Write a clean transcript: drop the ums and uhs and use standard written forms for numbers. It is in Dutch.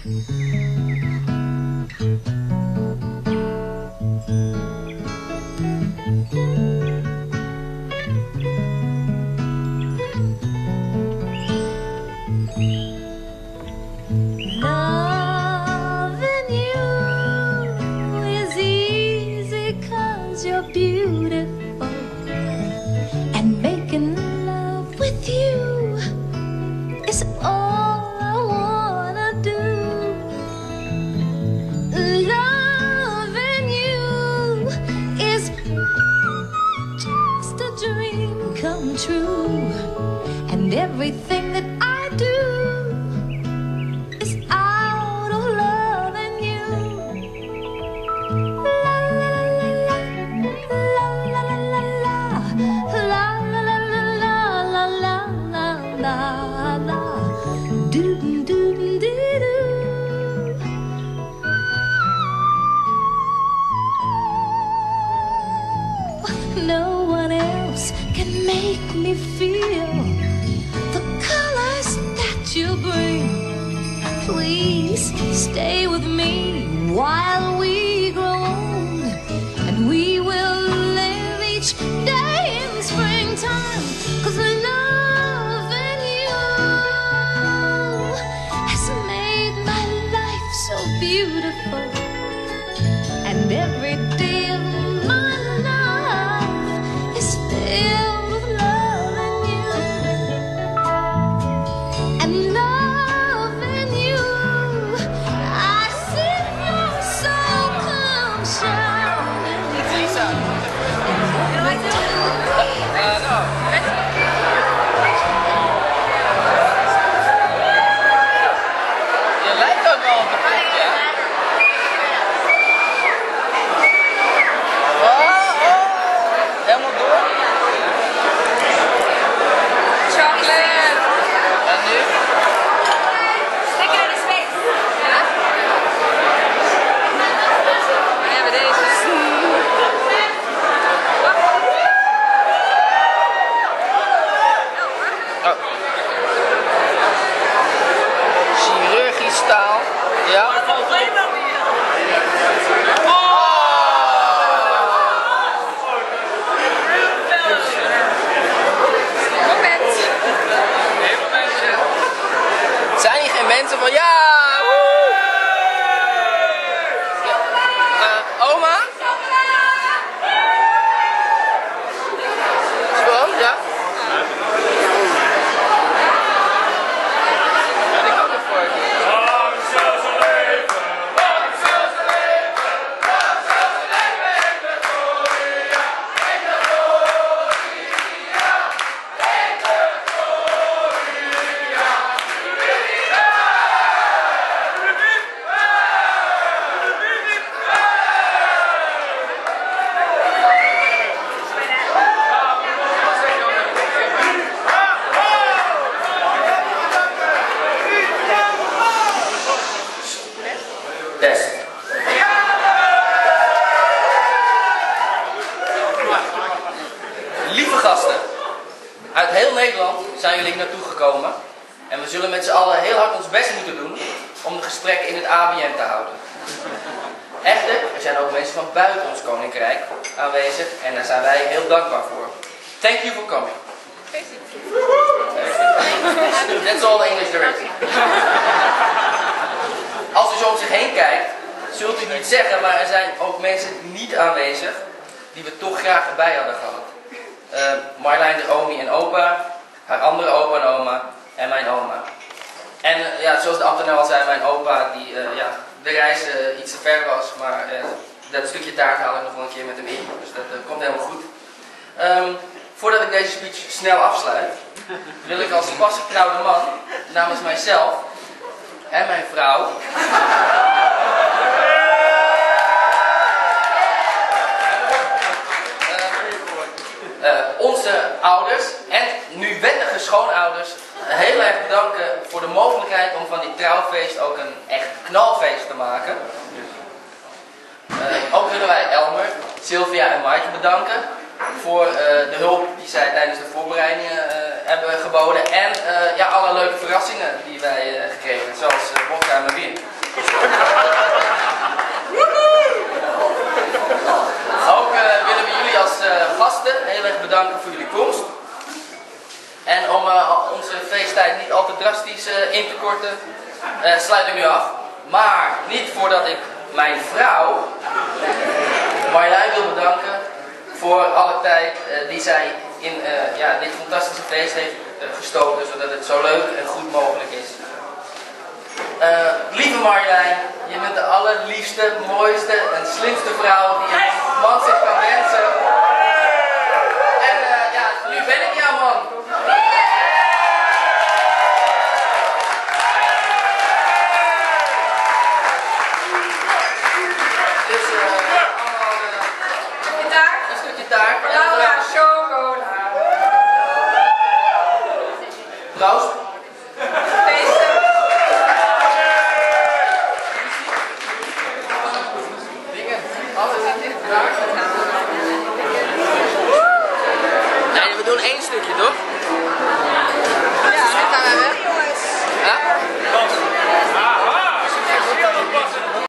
You're beautiful, and making love with you is all I wanna do. Loving you is just a dream come true, and everything that I do is out of loving you. No one else can make me feel the colors that you bring. Please stay with me while we grow old, and we will live each day in springtime, 'cause loving you has made my life so beautiful, and every day of my life is filled with loving you. And loving you, I see your soul come shining through. Je lijkt ook wel op de plekje. Helemaal door. Chocolate. En nu? Lekker in de space. Ja. We hebben deze. Oh. Chirurgisch staal. Ja. Zijn hier geen mensen van ja? Woe! Ja. Oma? Spannend, ja? Ja, die kan ervoor. Test. Lieve gasten, uit heel Nederland zijn jullie hier naartoe gekomen en we zullen met z'n allen heel hard ons best moeten doen om de gesprekken in het ABN te houden. Echter, er zijn ook mensen van buiten ons koninkrijk aanwezig en daar zijn wij heel dankbaar voor. Thank you for coming. That's all the English there is. Als u zo om zich heen kijkt, zult u niet zeggen, maar er zijn ook mensen niet aanwezig die we toch graag erbij hadden gehad. Marlijn de omi en opa, haar andere opa en oma en mijn oma. En ja, zoals de ambtenaar al zei, mijn opa die de reis iets te ver was, maar dat stukje taart haal ik nog wel een keer met hem in, dus dat komt helemaal goed. Voordat ik deze speech snel afsluit, wil ik als pasgetrouwde man namens mijzelf en mijn vrouw onze ouders en nu wettige schoonouders heel erg bedanken voor de mogelijkheid om van dit trouwfeest ook een echt knalfeest te maken. Ook willen wij Elmer, Sylvia en Maaike bedanken voor de hulp die zij tijdens de voorbereidingen hebben geboden en alle leuke verrassingen die wij gekregen, zoals vodka en bier. onze feesttijd niet al te drastisch in te korten, sluit ik nu af. Maar niet voordat ik mijn vrouw, Marjolein, wil bedanken voor alle tijd die zij in dit fantastische feest heeft gestoken, zodat het zo leuk en goed mogelijk is. Lieve Marjolein, je bent de allerliefste, mooiste en slimste vrouw die een man zich kan wensen. En nu ben ik jouw man. Dus allemaal een stukje taart. Laura, chocola. Proost.